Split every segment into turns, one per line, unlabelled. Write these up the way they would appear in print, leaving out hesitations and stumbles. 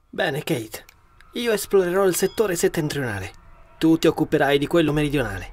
Bene, Kate. Io esplorerò il settore settentrionale. Tu ti occuperai di quello meridionale.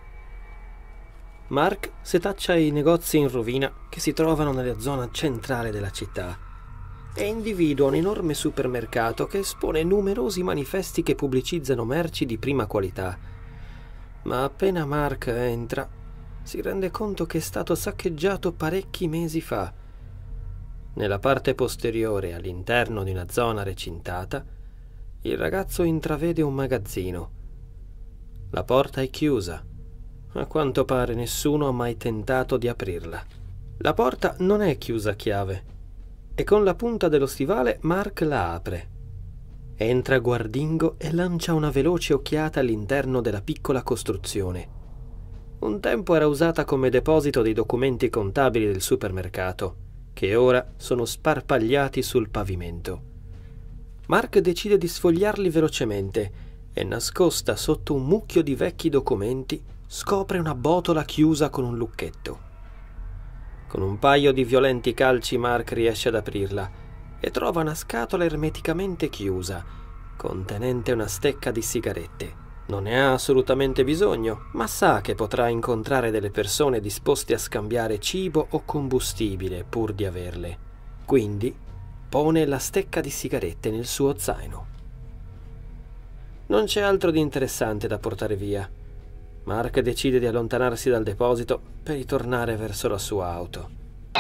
Mark setaccia i negozi in rovina che si trovano nella zona centrale della città e individua un enorme supermercato che espone numerosi manifesti che pubblicizzano merci di prima qualità. Ma appena Mark entra, si rende conto che è stato saccheggiato parecchi mesi fa. Nella parte posteriore, all'interno di una zona recintata, il ragazzo intravede un magazzino. La porta è chiusa. A quanto pare nessuno ha mai tentato di aprirla. La porta non è chiusa a chiave e con la punta dello stivale Mark la apre. Entra guardingo e lancia una veloce occhiata all'interno della piccola costruzione. Un tempo era usata come deposito dei documenti contabili del supermercato, che ora sono sparpagliati sul pavimento. Mark decide di sfogliarli velocemente e, nascosta sotto un mucchio di vecchi documenti, scopre una botola chiusa con un lucchetto. Con un paio di violenti calci Mark riesce ad aprirla e trova una scatola ermeticamente chiusa, contenente una stecca di sigarette. Non ne ha assolutamente bisogno, ma sa che potrà incontrare delle persone disposte a scambiare cibo o combustibile pur di averle. Quindi pone la stecca di sigarette nel suo zaino. Non c'è altro di interessante da portare via. Mark decide di allontanarsi dal deposito per ritornare verso la sua auto.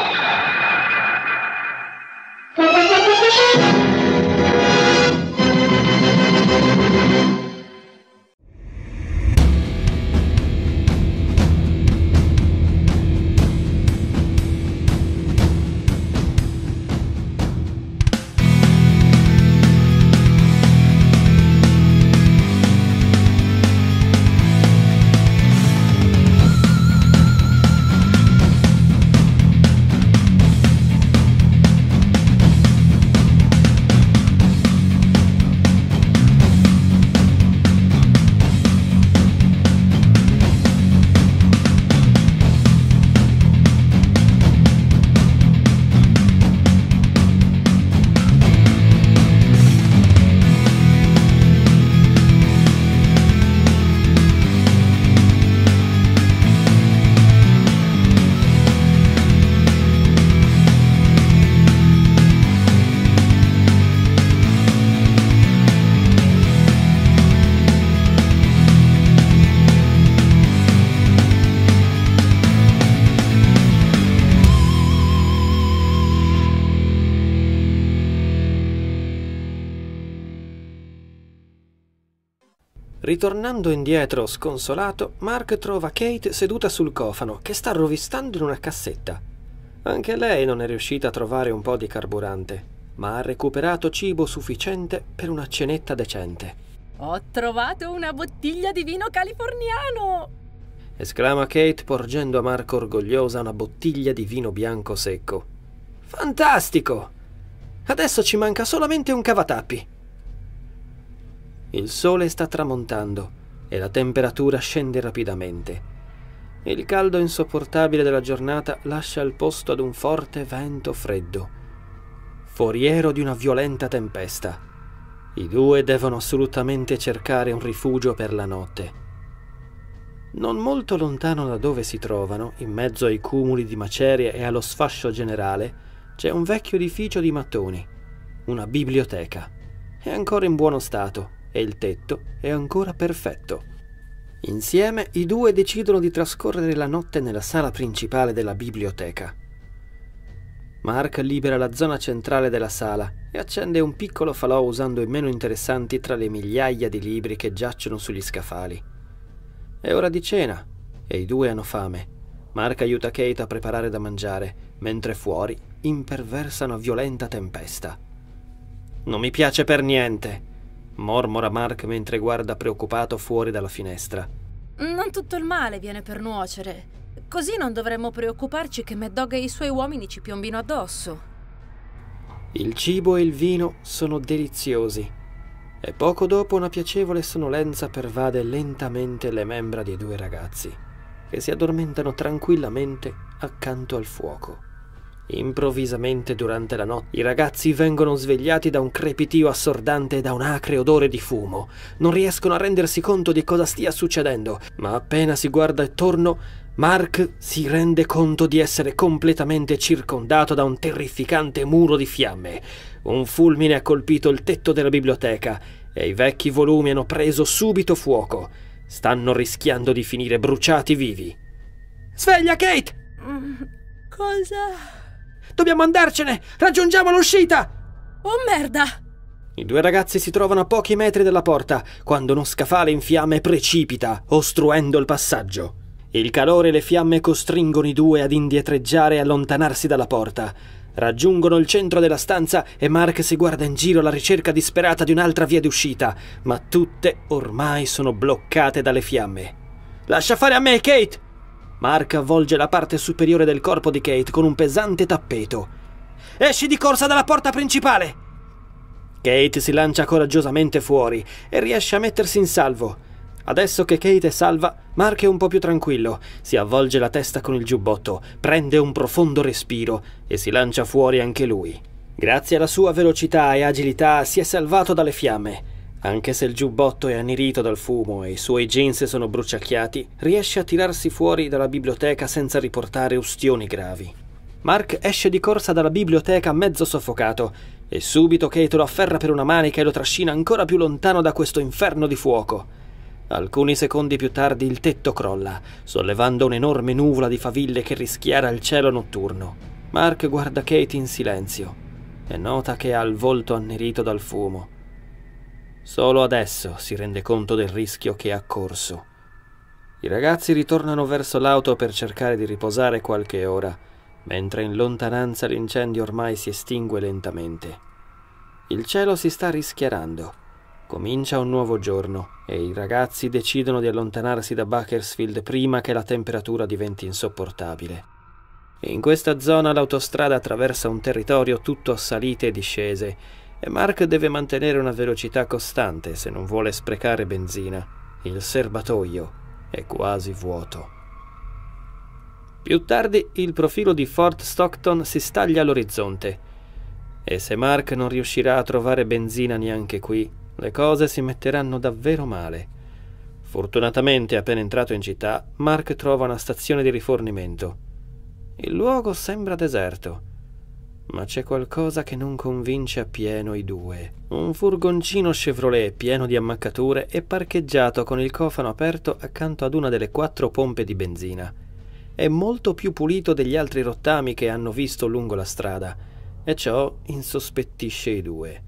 Ritornando indietro sconsolato, Mark trova Kate seduta sul cofano che sta rovistando in una cassetta. Anche lei non è riuscita a trovare un po' di carburante, ma ha recuperato cibo sufficiente per una cenetta decente.
Ho trovato una bottiglia di vino californiano!
Esclama Kate porgendo a Mark orgogliosa una bottiglia di vino bianco secco. Fantastico! Adesso ci manca solamente un cavatappi. Il sole sta tramontando e la temperatura scende rapidamente. Il caldo insopportabile della giornata lascia il posto ad un forte vento freddo, foriero di una violenta tempesta. I due devono assolutamente cercare un rifugio per la notte. Non molto lontano da dove si trovano, in mezzo ai cumuli di macerie e allo sfascio generale, c'è un vecchio edificio di mattoni, una biblioteca. È ancora in buono stato e il tetto è ancora perfetto. Insieme i due decidono di trascorrere la notte nella sala principale della biblioteca. Mark libera la zona centrale della sala e accende un piccolo falò usando i meno interessanti tra le migliaia di libri che giacciono sugli scaffali. È ora di cena e i due hanno fame. Mark aiuta Kate a preparare da mangiare, mentre fuori imperversa una violenta tempesta. «Non mi piace per niente», mormora Mark mentre guarda preoccupato fuori dalla finestra.
Non tutto il male viene per nuocere. Così non dovremmo preoccuparci che Mad Dog e i suoi uomini ci piombino addosso.
Il cibo e il vino sono deliziosi e poco dopo una piacevole sonnolenza pervade lentamente le membra dei due ragazzi, che si addormentano tranquillamente accanto al fuoco. Improvvisamente durante la notte i ragazzi vengono svegliati da un crepitio assordante e da un acre odore di fumo. Non riescono a rendersi conto di cosa stia succedendo, ma appena si guarda attorno, Mark si rende conto di essere completamente circondato da un terrificante muro di fiamme. Un fulmine ha colpito il tetto della biblioteca e i vecchi volumi hanno preso subito fuoco. Stanno rischiando di finire bruciati vivi. Sveglia, Kate!
Cosa?
Dobbiamo andarcene! Raggiungiamo l'uscita!
Oh merda!
I due ragazzi si trovano a pochi metri dalla porta quando uno scaffale in fiamme precipita, ostruendo il passaggio. Il calore e le fiamme costringono i due ad indietreggiare e allontanarsi dalla porta. Raggiungono il centro della stanza e Mark si guarda in giro alla ricerca disperata di un'altra via d'uscita, ma tutte ormai sono bloccate dalle fiamme. Lascia fare a me, Kate! Mark avvolge la parte superiore del corpo di Kate con un pesante tappeto. Esci di corsa dalla porta principale! Kate si lancia coraggiosamente fuori e riesce a mettersi in salvo. Adesso che Kate è salva, Mark è un po' più tranquillo. Si avvolge la testa con il giubbotto, prende un profondo respiro e si lancia fuori anche lui. Grazie alla sua velocità e agilità si è salvato dalle fiamme. Anche se il giubbotto è annerito dal fumo e i suoi jeans sono bruciacchiati, riesce a tirarsi fuori dalla biblioteca senza riportare ustioni gravi. Mark esce di corsa dalla biblioteca mezzo soffocato e subito Kate lo afferra per una manica e lo trascina ancora più lontano da questo inferno di fuoco. Alcuni secondi più tardi il tetto crolla, sollevando un'enorme nuvola di faville che rischiara il cielo notturno. Mark guarda Kate in silenzio e nota che ha il volto annerito dal fumo. Solo adesso si rende conto del rischio che ha corso. I ragazzi ritornano verso l'auto per cercare di riposare qualche ora, mentre in lontananza l'incendio ormai si estingue lentamente. Il cielo si sta rischiarando. Comincia un nuovo giorno e i ragazzi decidono di allontanarsi da Bakersfield prima che la temperatura diventi insopportabile. In questa zona l'autostrada attraversa un territorio tutto a salite e discese e Mark deve mantenere una velocità costante se non vuole sprecare benzina. Il serbatoio è quasi vuoto. Più tardi il profilo di Fort Stockton si staglia all'orizzonte e se Mark non riuscirà a trovare benzina neanche qui, le cose si metteranno davvero male. Fortunatamente, appena entrato in città, Mark trova una stazione di rifornimento. Il luogo sembra deserto, ma c'è qualcosa che non convince appieno i due. Un furgoncino Chevrolet pieno di ammaccature è parcheggiato con il cofano aperto accanto ad una delle 4 pompe di benzina. È molto più pulito degli altri rottami che hanno visto lungo la strada, e ciò insospettisce i due.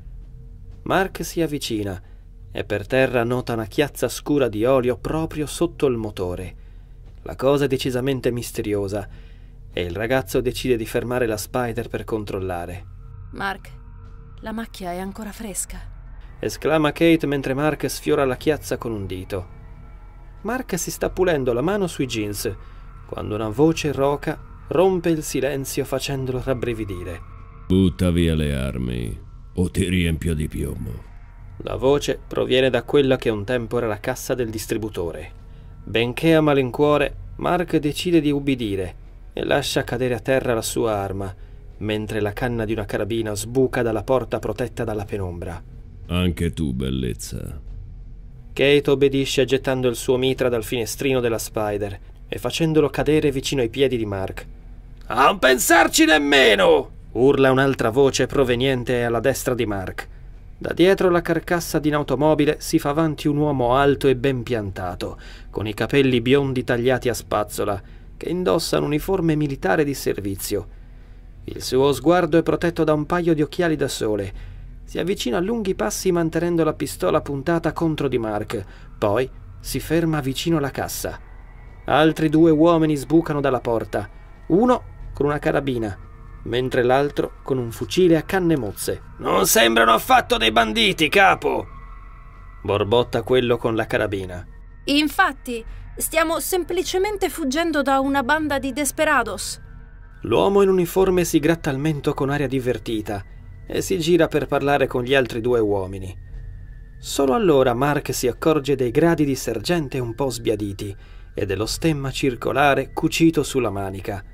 Mark si avvicina e per terra nota una chiazza scura di olio proprio sotto il motore. La cosa è decisamente misteriosa e il ragazzo decide di fermare la Spider per controllare.
Mark, la macchia è ancora fresca,
esclama Kate mentre Mark sfiora la chiazza con un dito. Mark si sta pulendo la mano sui jeans quando una voce roca rompe il silenzio facendolo rabbrividire.
Butta via le armi o ti riempio di piombo.
La voce proviene da quella che un tempo era la cassa del distributore. Benché a malincuore, Mark decide di ubbidire e lascia cadere a terra la sua arma, mentre la canna di una carabina sbuca dalla porta protetta dalla penombra.
Anche tu, bellezza.
Kate obbedisce gettando il suo mitra dal finestrino della Spider e facendolo cadere vicino ai piedi di Mark. «A non pensarci nemmeno!» urla un'altra voce proveniente alla destra di Mark. Da dietro la carcassa di un'automobile si fa avanti un uomo alto e ben piantato, con i capelli biondi tagliati a spazzola, che indossa un uniforme militare di servizio. Il suo sguardo è protetto da un paio di occhiali da sole. Si avvicina a lunghi passi mantenendo la pistola puntata contro di Mark, poi si ferma vicino alla cassa. Altri 2 uomini sbucano dalla porta, uno con una carabina, mentre l'altro con un fucile a canne mozze. «Non sembrano affatto dei banditi, capo!» borbotta quello con la carabina.
Infatti, stiamo semplicemente fuggendo da una banda di desperados.
L'uomo in uniforme si gratta il mento con aria divertita e si gira per parlare con gli altri 2 uomini. Solo allora Mark si accorge dei gradi di sergente un po' sbiaditi e dello stemma circolare cucito sulla manica.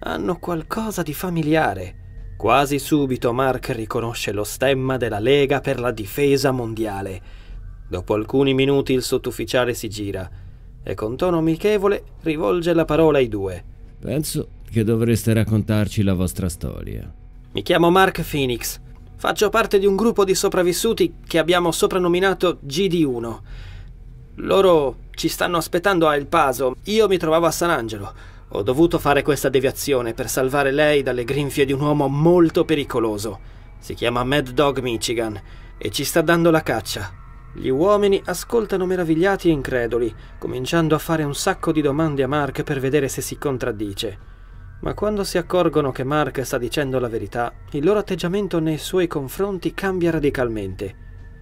hanno qualcosa di familiare. Quasi subito Mark riconosce lo stemma della Lega per la Difesa Mondiale. Dopo alcuni minuti il sottufficiale si gira e con tono amichevole rivolge la parola ai due.
Penso che dovreste raccontarci la vostra storia.
Mi chiamo Mark Phoenix. Faccio parte di un gruppo di sopravvissuti che abbiamo soprannominato GD1. Loro ci stanno aspettando a El Paso. Io mi trovavo a San Angelo. Ho dovuto fare questa deviazione per salvare lei dalle grinfie di un uomo molto pericoloso. Si chiama Mad Dog Michigan e ci sta dando la caccia. Gli uomini ascoltano meravigliati e increduli, cominciando a fare un sacco di domande a Mark per vedere se si contraddice. Ma quando si accorgono che Mark sta dicendo la verità, il loro atteggiamento nei suoi confronti cambia radicalmente.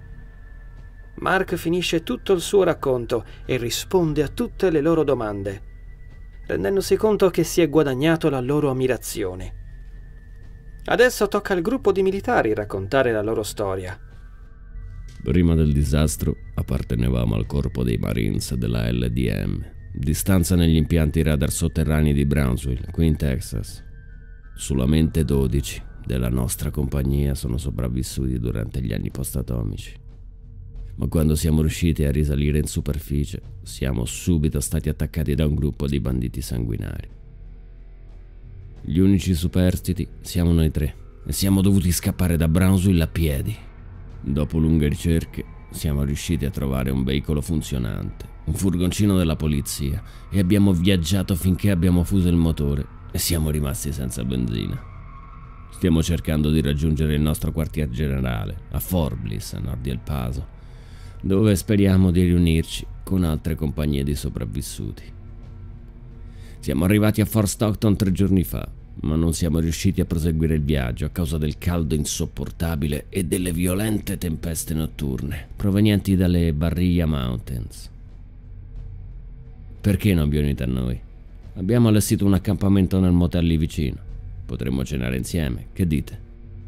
Mark finisce tutto il suo racconto e risponde a tutte le loro domande, rendendosi conto che si è guadagnato la loro ammirazione. Adesso tocca al gruppo di militari raccontare la loro storia.
Prima del disastro appartenevamo al corpo dei Marines della LDM, di stanza negli impianti radar sotterranei di Brownsville, qui in Texas. Solamente 12 della nostra compagnia sono sopravvissuti durante gli anni post-atomici. Ma quando siamo riusciti a risalire in superficie, siamo subito stati attaccati da un gruppo di banditi sanguinari. Gli unici superstiti siamo noi tre e siamo dovuti scappare da Brownsville a piedi. Dopo lunghe ricerche siamo riusciti a trovare un veicolo funzionante, un furgoncino della polizia, e abbiamo viaggiato finché abbiamo fuso il motore e siamo rimasti senza benzina. Stiamo cercando di raggiungere il nostro quartier generale a Fort Bliss, a nord di El Paso, dove speriamo di riunirci con altre compagnie di sopravvissuti. Siamo arrivati a Fort Stockton 3 giorni fa, ma non siamo riusciti a proseguire il viaggio a causa del caldo insopportabile e delle violente tempeste notturne provenienti dalle Barilla Mountains. Perché non vi unite a noi? Abbiamo allestito un accampamento nel motel lì vicino. Potremmo cenare insieme, che dite?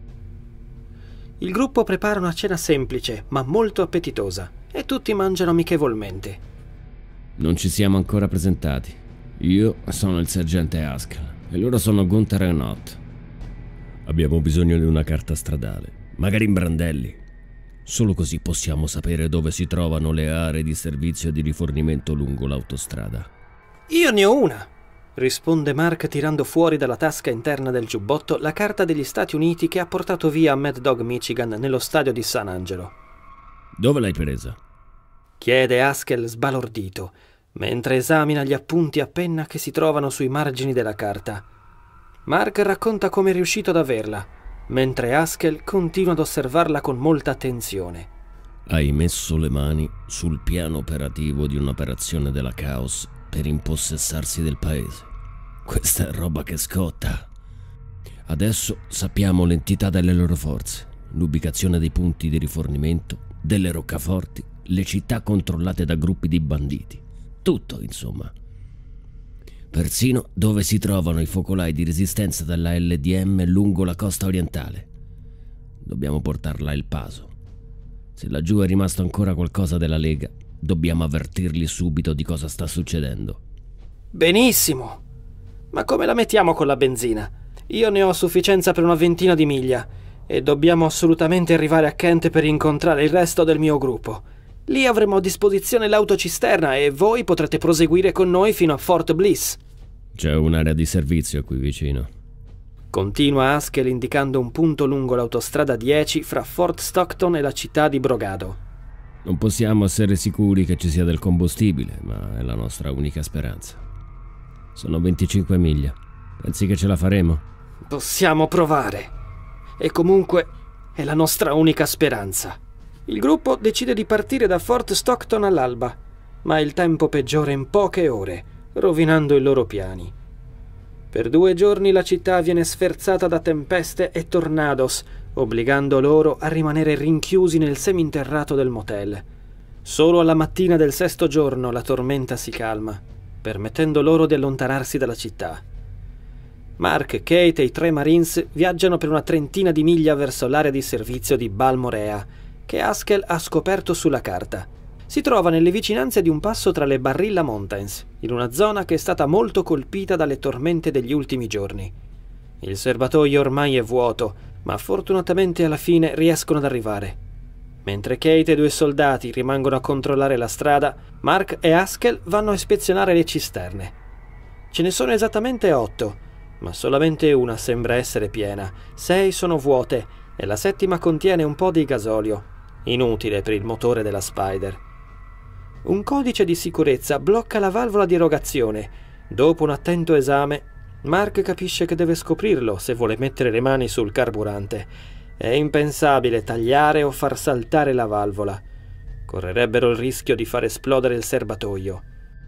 Il gruppo prepara una cena semplice, ma molto appetitosa, e tutti mangiano amichevolmente.
Non ci siamo ancora presentati. Io sono il sergente Haskell e loro sono Gunther e Not. Abbiamo bisogno di una carta stradale, magari in brandelli. Solo così possiamo sapere dove si trovano le aree di servizio e di rifornimento lungo l'autostrada.
Io ne ho una, risponde Mark tirando fuori dalla tasca interna del giubbotto la carta degli Stati Uniti che ha portato via Mad Dog Michigan nello stadio di San Angelo.
Dove l'hai presa?
Chiede Haskell sbalordito, mentre esamina gli appunti a penna che si trovano sui margini della carta. Mark racconta come è riuscito ad averla, mentre Haskell continua ad osservarla con molta attenzione.
Hai messo le mani sul piano operativo di un'operazione della Chaos per impossessarsi del paese. Questa è roba che scotta. Adesso sappiamo l'entità delle loro forze, l'ubicazione dei punti di rifornimento, delle roccaforti, le città controllate da gruppi di banditi. Tutto, insomma. Persino dove si trovano i focolai di resistenza della LDM lungo la costa orientale. Dobbiamo portarla a El Paso. Se laggiù è rimasto ancora qualcosa della Lega, dobbiamo avvertirli subito di cosa sta succedendo.
Benissimo! Ma come la mettiamo con la benzina? Io ne ho a sufficienza per una 20 di miglia e dobbiamo assolutamente arrivare a Kent per incontrare il resto del mio gruppo. Lì avremo a disposizione l'autocisterna e voi potrete proseguire con noi fino a Fort Bliss.
C'è un'area di servizio qui vicino.
Continua Haskell indicando un punto lungo l'autostrada 10 fra Fort Stockton e la città di Brogado.
Non possiamo essere sicuri che ci sia del combustibile, ma è la nostra unica speranza. Sono 25 miglia. Pensi che ce la faremo?
Possiamo provare. E comunque è la nostra unica speranza. Il gruppo decide di partire da Fort Stockton all'alba, ma il tempo peggiora in poche ore, rovinando i loro piani. Per 2 giorni la città viene sferzata da tempeste e tornados, obbligando loro a rimanere rinchiusi nel seminterrato del motel. Solo alla mattina del 6° giorno la tormenta si calma, permettendo loro di allontanarsi dalla città. Mark, Kate e i 3 Marines viaggiano per una 30 di miglia verso l'area di servizio di Balmorea, che Haskell ha scoperto sulla carta. Si trova nelle vicinanze di un passo tra le Barilla Mountains, in una zona che è stata molto colpita dalle tormente degli ultimi giorni. Il serbatoio ormai è vuoto, ma fortunatamente alla fine riescono ad arrivare. Mentre Kate e 2 soldati rimangono a controllare la strada, Mark e Haskell vanno a ispezionare le cisterne. Ce ne sono esattamente 8, ma solamente una sembra essere piena, 6 sono vuote e la 7ª contiene un po' di gasolio, inutile per il motore della Spider. Un codice di sicurezza blocca la valvola di erogazione. Dopo un attento esame, Mark capisce che deve scoprirlo se vuole mettere le mani sul carburante. È impensabile tagliare o far saltare la valvola. Correrebbero il rischio di far esplodere il serbatoio.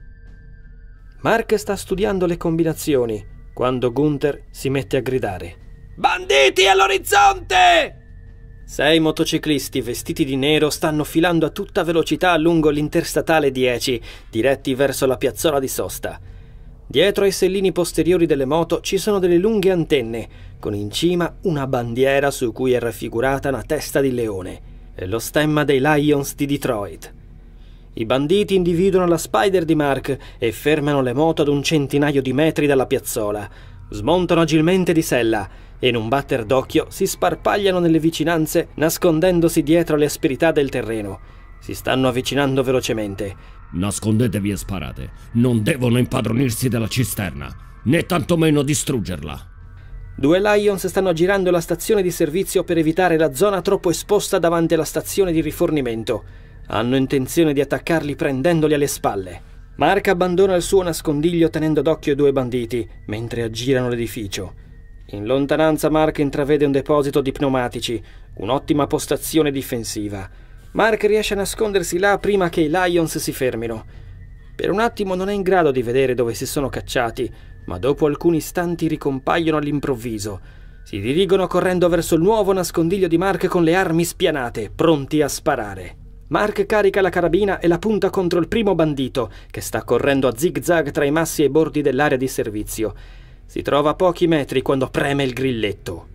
Mark sta studiando le combinazioni quando Gunther si mette a gridare: «Banditi all'orizzonte!» 6 motociclisti vestiti di nero stanno filando a tutta velocità lungo l'interstatale 10, diretti verso la piazzola di sosta. Dietro ai sellini posteriori delle moto ci sono delle lunghe antenne, con in cima una bandiera su cui è raffigurata una testa di leone e lo stemma dei Lions di Detroit. I banditi individuano la Spider di Mark e fermano le moto ad un centinaio di metri dalla piazzola. Smontano agilmente di sella e in un batter d'occhio si sparpagliano nelle vicinanze nascondendosi dietro le asperità del terreno. Si stanno avvicinando velocemente.
Nascondetevi e sparate. Non devono impadronirsi della cisterna, né tantomeno distruggerla.
2 Lions stanno girando la stazione di servizio per evitare la zona troppo esposta davanti alla stazione di rifornimento. Hanno intenzione di attaccarli prendendoli alle spalle. Mark abbandona il suo nascondiglio tenendo d'occhio i 2 banditi, mentre aggirano l'edificio. In lontananza Mark intravede un deposito di pneumatici, un'ottima postazione difensiva. Mark riesce a nascondersi là prima che i Lions si fermino. Per un attimo non è in grado di vedere dove si sono cacciati, ma dopo alcuni istanti ricompaiono all'improvviso. Si dirigono correndo verso il nuovo nascondiglio di Mark con le armi spianate, pronti a sparare. Mark carica la carabina e la punta contro il primo bandito, che sta correndo a zig-zag tra i massi e i bordi dell'area di servizio. Si trova a pochi metri quando preme il grilletto.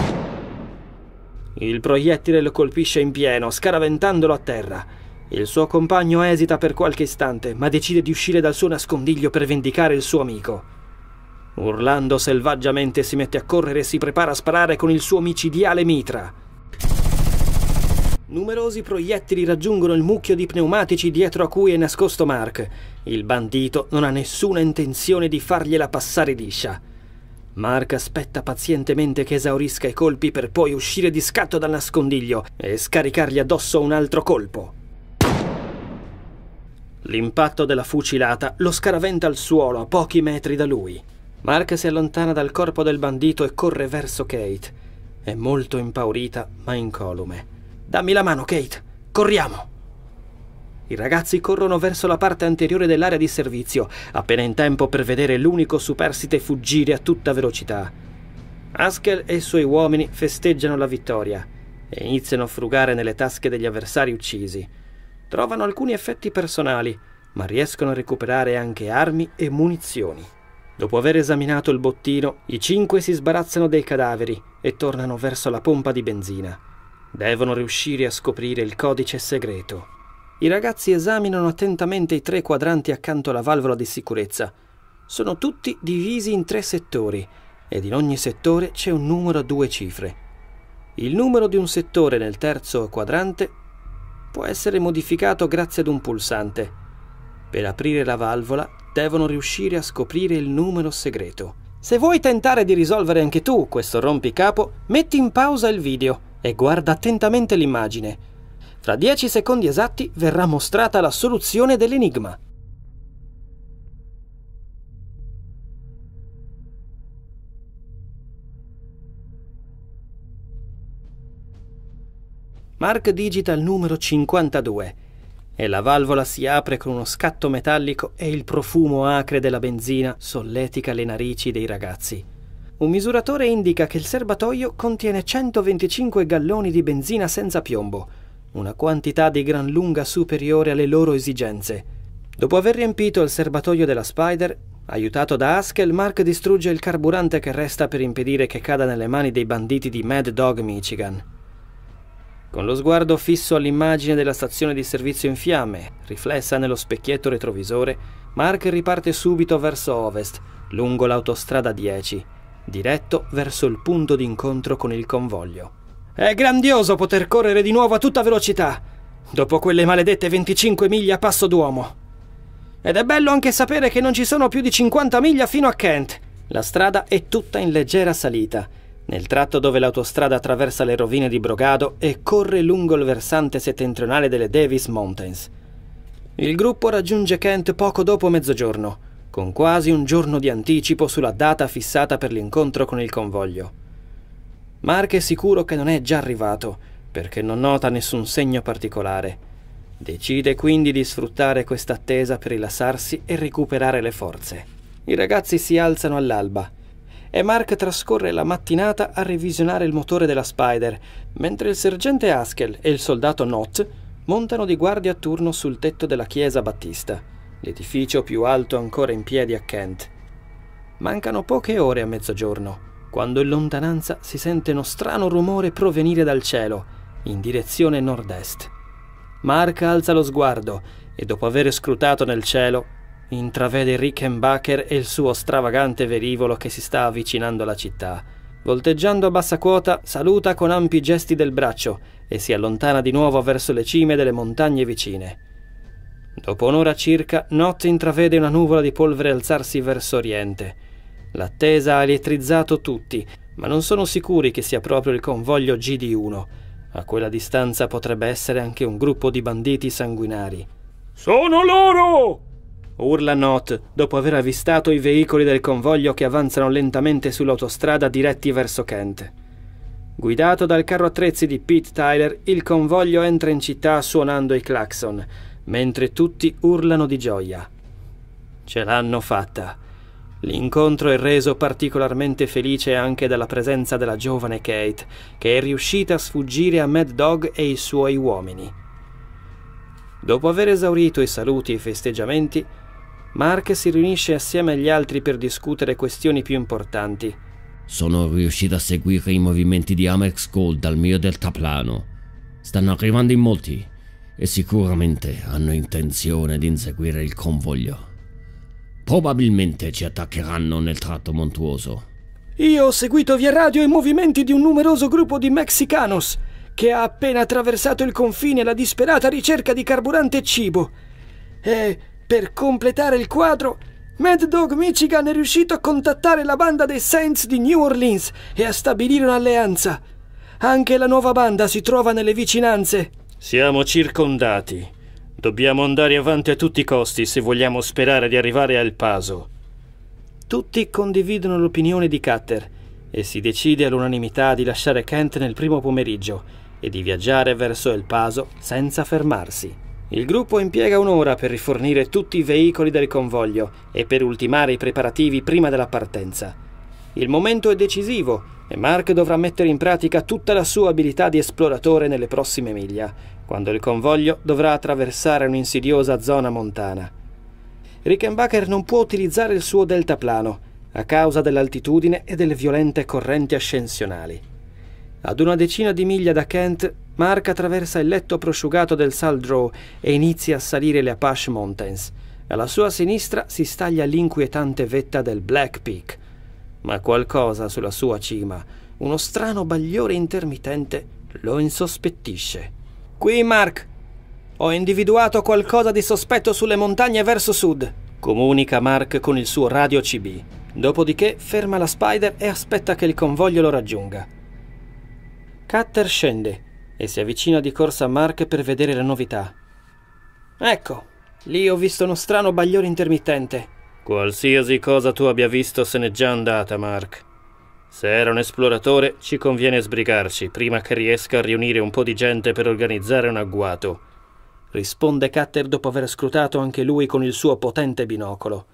Il proiettile lo colpisce in pieno, scaraventandolo a terra. Il suo compagno esita per qualche istante, ma decide di uscire dal suo nascondiglio per vendicare il suo amico. Urlando selvaggiamente si mette a correre e si prepara a sparare con il suo micidiale mitra. Numerosi proiettili raggiungono il mucchio di pneumatici dietro a cui è nascosto Mark. Il bandito non ha nessuna intenzione di fargliela passare liscia. Mark aspetta pazientemente che esaurisca i colpi per poi uscire di scatto dal nascondiglio e scaricargli addosso un altro colpo. L'impatto della fucilata lo scaraventa al suolo a pochi metri da lui. Mark si allontana dal corpo del bandito e corre verso Kate. È molto impaurita ma incolume. «Dammi la mano, Kate! Corriamo!» I ragazzi corrono verso la parte anteriore dell'area di servizio, appena in tempo per vedere l'unico superstite fuggire a tutta velocità. Haskell e i suoi uomini festeggiano la vittoria e iniziano a frugare nelle tasche degli avversari uccisi. Trovano alcuni effetti personali, ma riescono a recuperare anche armi e munizioni. Dopo aver esaminato il bottino, i 5 si sbarazzano dei cadaveri e tornano verso la pompa di benzina. Devono riuscire a scoprire il codice segreto. I ragazzi esaminano attentamente i 3 quadranti accanto alla valvola di sicurezza. Sono tutti divisi in 3 settori ed in ogni settore c'è un numero a 2 cifre. Il numero di un settore nel terzo quadrante può essere modificato grazie ad un pulsante. Per aprire la valvola devono riuscire a scoprire il numero segreto. Se vuoi tentare di risolvere anche tu questo rompicapo, metti in pausa il video e guarda attentamente l'immagine. Fra 10 secondi esatti verrà mostrata la soluzione dell'enigma. Mark digita il numero 52 e la valvola si apre con uno scatto metallico e il profumo acre della benzina solletica le narici dei ragazzi. Un misuratore indica che il serbatoio contiene 125 galloni di benzina senza piombo, una quantità di gran lunga superiore alle loro esigenze. Dopo aver riempito il serbatoio della Spider, aiutato da Haskell, Mark distrugge il carburante che resta per impedire che cada nelle mani dei banditi di Mad Dog, Michigan. Con lo sguardo fisso all'immagine della stazione di servizio in fiamme, riflessa nello specchietto retrovisore, Mark riparte subito verso ovest, lungo l'autostrada 10, diretto verso il punto d'incontro con il convoglio. È grandioso poter correre di nuovo a tutta velocità, dopo quelle maledette 25 miglia a passo d'uomo. Ed è bello anche sapere che non ci sono più di 50 miglia fino a Kent. La strada è tutta in leggera salita, nel tratto dove l'autostrada attraversa le rovine di Brogado e corre lungo il versante settentrionale delle Davis Mountains. Il gruppo raggiunge Kent poco dopo mezzogiorno, con quasi un giorno di anticipo sulla data fissata per l'incontro con il convoglio. Mark è sicuro che non è già arrivato, perché non nota nessun segno particolare. Decide quindi di sfruttare questa attesa per rilassarsi e recuperare le forze. I ragazzi si alzano all'alba e Mark trascorre la mattinata a revisionare il motore della Spider, mentre il sergente Haskell e il soldato Knott montano di guardia a turno sul tetto della chiesa battista, l'edificio più alto ancora in piedi a Kent. Mancano poche ore a mezzogiorno, quando in lontananza si sente uno strano rumore provenire dal cielo, in direzione nord-est. Mark alza lo sguardo e, dopo aver scrutato nel cielo, intravede Rickenbacker e il suo stravagante velivolo che si sta avvicinando alla città. Volteggiando a bassa quota, saluta con ampi gesti del braccio e si allontana di nuovo verso le cime delle montagne vicine. Dopo un'ora circa, Knott intravede una nuvola di polvere alzarsi verso oriente. L'attesa ha elettrizzato tutti, ma non sono sicuri che sia proprio il convoglio GD1. A quella distanza potrebbe essere anche un gruppo di banditi sanguinari. «Sono loro!» urla Knott, dopo aver avvistato i veicoli del convoglio che avanzano lentamente sull'autostrada diretti verso Kent. Guidato dal carro attrezzi di Pete Tyler, il convoglio entra in città suonando i clacson, mentre tutti urlano di gioia. Ce l'hanno fatta. L'incontro è reso particolarmente felice anche dalla presenza della giovane Kate, che è riuscita a sfuggire a Mad Dog e i suoi uomini. Dopo aver esaurito i saluti e i festeggiamenti, Mark si riunisce assieme agli altri per discutere questioni più importanti.
Sono riuscito a seguire i movimenti di Amex Gold dal mio deltaplano. Stanno arrivando in molti e sicuramente hanno intenzione di inseguire il convoglio. Probabilmente ci attaccheranno nel tratto montuoso.
Io ho seguito via radio i movimenti di un numeroso gruppo di Mexicanos che ha appena attraversato il confine alla disperata ricerca di carburante e cibo. E, per completare il quadro, Mad Dog Michigan è riuscito a contattare la banda dei Saints di New Orleans e a stabilire un'alleanza. Anche la nuova banda si trova nelle vicinanze. Siamo circondati. Dobbiamo andare avanti a tutti i costi se vogliamo sperare di arrivare a El Paso. Tutti condividono l'opinione di Cutter e si decide all'unanimità di lasciare Kent nel primo pomeriggio e di viaggiare verso El Paso senza fermarsi. Il gruppo impiega un'ora per rifornire tutti i veicoli del convoglio e per ultimare i preparativi prima della partenza. Il momento è decisivo e Mark dovrà mettere in pratica tutta la sua abilità di esploratore nelle prossime miglia, quando il convoglio dovrà attraversare un'insidiosa zona montana. Rickenbacker non può utilizzare il suo deltaplano a causa dell'altitudine e delle violente correnti ascensionali. Ad una decina di miglia da Kent, Mark attraversa il letto prosciugato del Salt Draw e inizia a salire le Apache Mountains. Alla sua sinistra si staglia l'inquietante vetta del Black Peak, ma qualcosa sulla sua cima, uno strano bagliore intermittente, lo insospettisce. «Qui, Mark! Ho individuato qualcosa di sospetto sulle montagne verso sud», comunica Mark con il suo radio CB. Dopodiché ferma la Spider e aspetta che il convoglio lo raggiunga. Cutter scende e si avvicina di corsa a Mark per vedere la novità. «Ecco, lì ho visto uno strano bagliore intermittente». «Qualsiasi cosa tu abbia visto se n'è già andata, Mark. Se era un esploratore, ci conviene sbrigarci prima che riesca a riunire un po' di gente per organizzare un agguato», risponde Cutter dopo aver scrutato anche lui con il suo potente binocolo.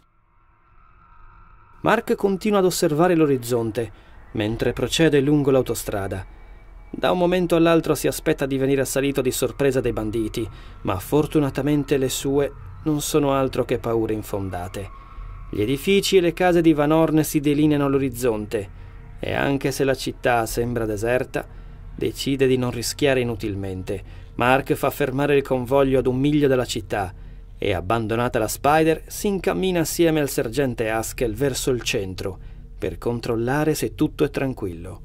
Mark continua ad osservare l'orizzonte mentre procede lungo l'autostrada. Da un momento all'altro si aspetta di venire assalito di sorpresa dai banditi, ma fortunatamente le sue non sono altro che paure infondate. Gli edifici e le case di Van Horn si delineano all'orizzonte e anche se la città sembra deserta, Decide di non rischiare inutilmente. Mark fa fermare il convoglio ad 1 miglio dalla città e, abbandonata la Spider, si incammina assieme al sergente Haskell verso il centro per controllare se tutto è tranquillo.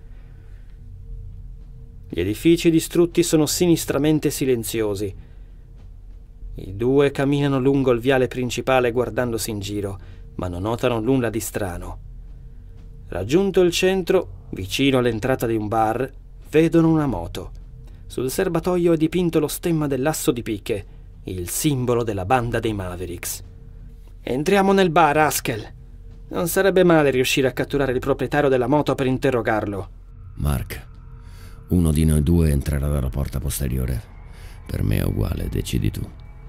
Gli edifici distrutti sono sinistramente silenziosi. I due camminano lungo il viale principale guardandosi in giro, ma non notano nulla di strano. Raggiunto il centro, vicino all'entrata di un bar, vedono una moto. Sul serbatoio è dipinto lo stemma dell'asso di picche, il simbolo della banda dei Mavericks. Entriamo nel bar, Haskell. Non sarebbe male riuscire a catturare il proprietario della moto per interrogarlo.
Mark, uno di noi due entrerà dalla porta posteriore. Per me è uguale, decidi tu.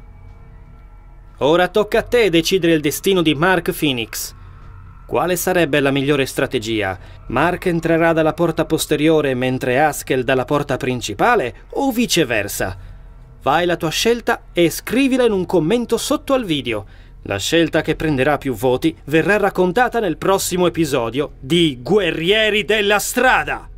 Ora tocca a te decidere il destino di Mark Phoenix. Quale sarebbe la migliore strategia? Mark entrerà dalla porta posteriore mentre Haskell dalla porta principale o viceversa? Fai la tua scelta e scrivila in un commento sotto al video. La scelta che prenderà più voti verrà raccontata nel prossimo episodio di Guerrieri della Strada!